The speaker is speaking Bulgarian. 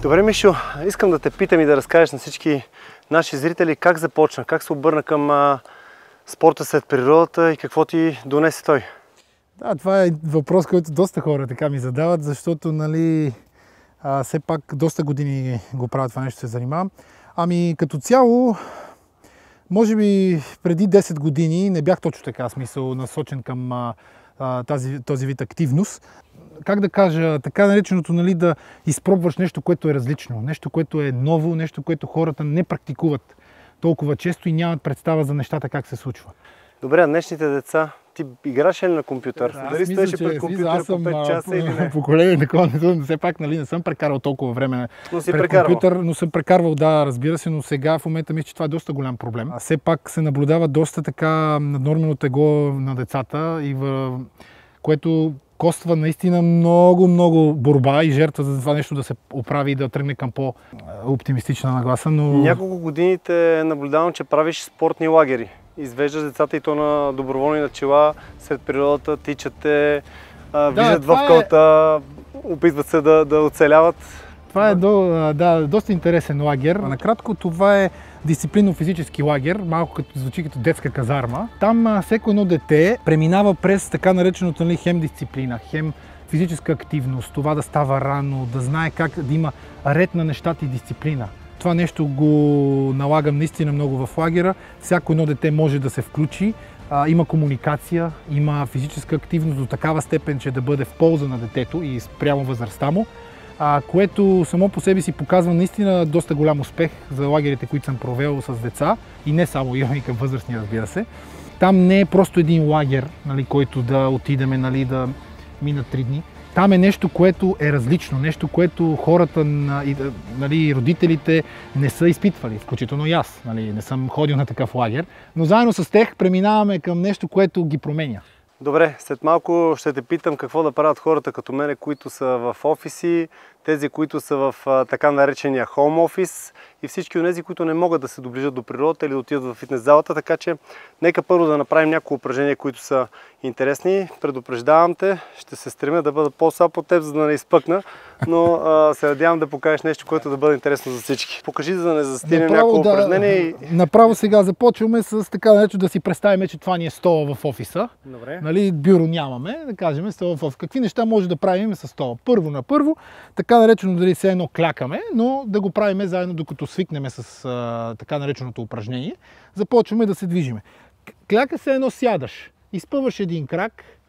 Добре, Мишо, искам да те питам и да разкажеш на всички наши зрители как започна, как се обърна към спорта след природата и какво ти донесе той. Да, това е въпрос, който доста хора така ми задават, защото нали, все пак доста години го правя това нещо, се занимавам. Ами като цяло, може би преди 10 години не бях точно така смисъл насочен към този вид активност. Как да кажа, така нареченото, нали, да изпробваш нещо, което е различно, нещо, което е ново, нещо, което хората не практикуват толкова често и нямат представа за нещата как се случва. Добре, а днешните деца, ти играш ли на компютър? Дали стоеше пред компютъра по 5 часа или не? Поколение такова, все пак нали, не съм прекарал толкова време пред компютър, но съм прекарвал, да, разбира се, но сега в момента мисля, че това е доста голям проблем. Все пак се наблюдава доста така наднормено тегло на децата, което коства наистина много борба и жертва за това нещо да се оправи и да тръгне към по-оптимистична нагласа. Но... Няколко години те наблюдавам, че правиш спортни лагери. Извеждаш децата и то на доброволни начала, сред природата, тичате, виждат в кълта, опитват се да оцеляват. Това е доста интересен лагер. Накратко, това е дисциплинно-физически лагер, малко като звучи като детска казарма. Там всеко едно дете преминава през така нареченото нали, хем дисциплина, хем физическа активност, това да става рано, да знае как да има ред на нещата и дисциплина. Това нещо го налагам наистина много в лагера. Всяко едно дете може да се включи, има комуникация, има физическа активност до такава степен, че да бъде в полза на детето и спрямо възрастта му, което само по себе си показва наистина доста голям успех за лагерите, които съм провел с деца и не само, имам и към възрастни, разбира се. Там не е просто един лагер, нали, който да отидеме, нали, да минат 3 дни. Там е нещо, което е различно, нещо, което хората нали, родителите не са изпитвали, включително и аз. Нали, не съм ходил на такъв лагер, но заедно с тях преминаваме към нещо, което ги променя. Добре, след малко ще те питам какво да правят хората като мене, които са в офиси, тези, които са в така наречения хоум офис и всички от тези, които не могат да се доближат до природата или да отидат в фитнес залата, така че нека първо да направим няколко упражнения, които са интересни. Предупреждавам те, ще се стремя да бъда по-слаб от теб, за да не изпъкна, но се надявам да покажеш нещо, което да бъде интересно за всички. Покажи, за да не застигнем няколко упражнения. Направо сега започваме с така наречено да си представим, че това ни е стола в офиса. Добре. Нали, бюро нямаме, да кажем стола в офис. Какви неща може да правим с стола? Първо на първо, така наречено дали все едно клякаме, но да го правим заедно, докато свикнем с така нареченото упражнение. Започваме да се движиме. Кляка се едно сядаш, изпъваш един крак,